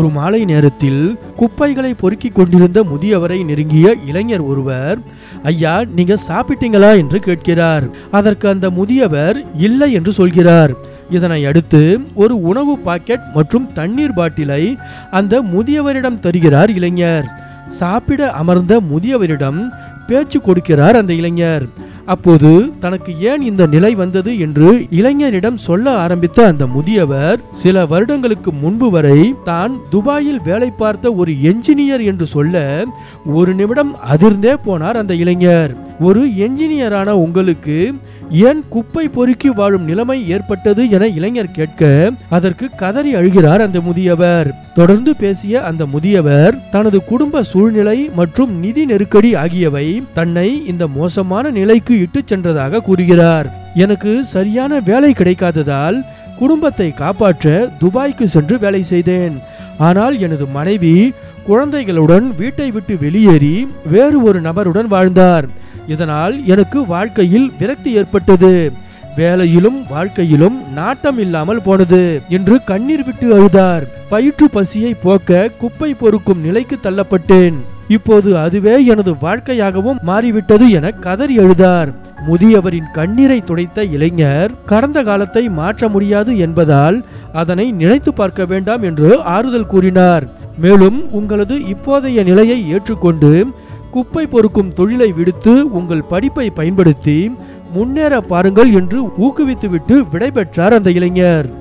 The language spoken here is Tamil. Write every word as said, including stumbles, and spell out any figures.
ஒரு மாலை நேரத்தில் குப்பைகளை பொறுக்கிக் கொண்டிருந்த முதியவரை நெருங்கிய இளைஞர் ஒருவர், ஐயா, நீங்க சாப்பிட்டீங்களா என்று கேட்கிறார். அதற்கு அந்த முதியவர் இல்லை என்று சொல்கிறார். இதனை அடுத்து ஒரு உணவு பாக்கெட் மற்றும் தண்ணீர் பாட்டிலை அந்த முதியவரிடம் தருகிறார் இளைஞர். சாப்பிட அமர்ந்த முதியவரிடம் பேச்சு கொடுக்கிறார் அந்த இளைஞர். அப்போது தனக்கு ஏன் இந்த நிலை வந்தது என்று இளைஞரிடம் சொல்ல ஆரம்பித்த அந்த முதியவர், சில வருடங்களுக்கு முன்பு வரை தான் துபாயில் வேலை பார்த்த ஒரு என்ஜினியர் என்று சொல்ல ஒரு நிமிடம் அதிர்ந்தே போனார் அந்த இளைஞர். ஒரு என்ஜினியரான உங்களுக்கு ஏன் குப்பை பொறுக்கி வாழும் நிலைமை ஏற்பட்டது என இளைஞர் கேட்க அதற்கு கதறி அழுகிறார் அந்த முதியவர். தொடர்ந்து பேசிய அந்த முதியவர் தனது குடும்ப சூழ்நிலை மற்றும் நிதி நெருக்கடி ஆகியவை தன்னை இந்த மோசமான நிலைக்கு இட்டு சென்றதாக கூறுகிறார். எனக்கு சரியான வேலை கிடைக்காததால் குடும்பத்தை காப்பாற்ற துபாய்க்கு சென்று வேலை செய்தேன். ஆனால் எனது மனைவி குழந்தைகளுடன் வீட்டை விட்டு வெளியேறி வேறு ஒரு நபருடன் வாழ்ந்தார். இதனால் எனக்கு வாழ்க்கையில் விரக்தி ஏற்பட்டது. வேலையிலும் வாழ்க்கையிலும் நாட்டம் இல்லாமல் போனது என்று கண்ணீர் விட்டு அழுதார். வயிற்று பசியை போக்க குப்பை பொறுக்கும் நிலைக்கு தள்ளப்பட்டேன். இப்போது அதுவே எனது வாழ்க்கையாகவும் மாறிவிட்டது என கதறி அழுதார். முதியவரின் கண்ணீரை துடைத்த இளைஞர், கடந்த காலத்தை மாற்ற முடியாது என்பதால் அதனை நினைத்து பார்க்க வேண்டாம் என்று ஆறுதல் கூறினார். மேலும் உங்களது இப்போதைய நிலையை ஏற்றுக்கொண்டு குப்பை பொறுக்கும் தொழிலை விடுத்து உங்கள் படிப்பை பயன்படுத்தி முன்னேற பாருங்கள் என்று ஊக்குவித்துவிட்டு விடைபெற்றார் அந்த இளைஞர்.